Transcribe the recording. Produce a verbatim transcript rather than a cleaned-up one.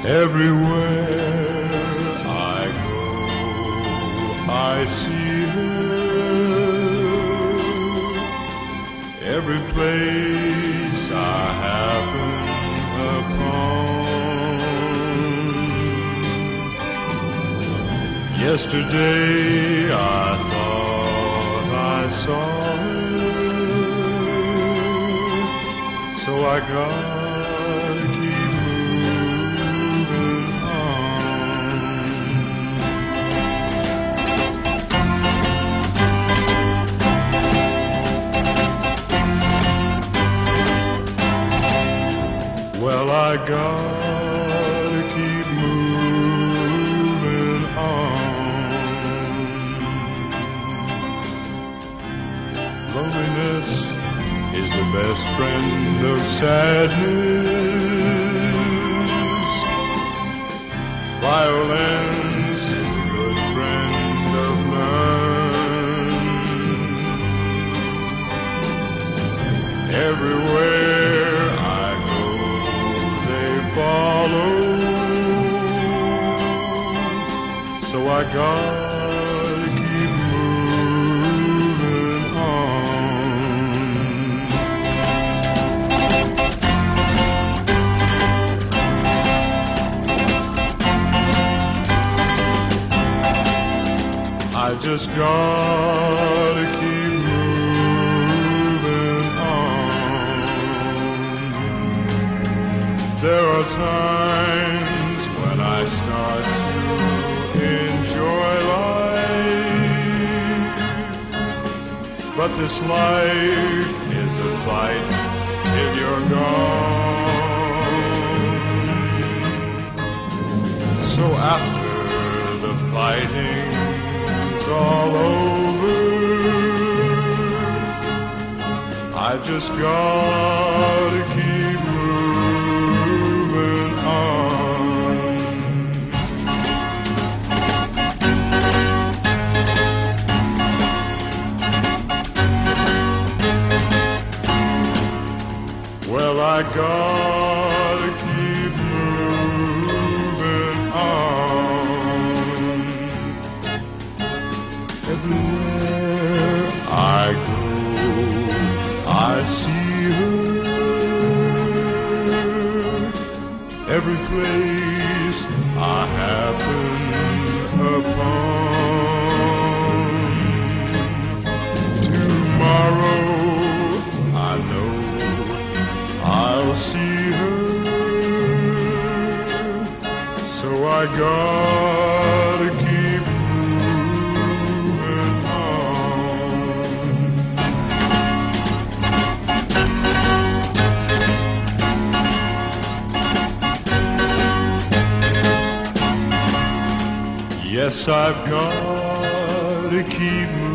Everywhere I go, I see her. Every place I happen upon. Yesterday I thought I saw her, so I gotta keep moving on. Well, I gotta keep moving on. Loneliness is the best friend of sadness. Violence is a good friend of none. Everywhere I go, they follow. So I gotta keep moving on. I just gotta keep moving on. There are times when I start to enjoy life, but this life is a fight till you're gone. So after the fighting all over, I just gotta keep moving on. Well, I gotta keep moving on. Everywhere I go, I see her. Every place I happen upon. Tomorrow I know I'll see her. So I gotta keep moving on. Yes, I've gotta keep moving.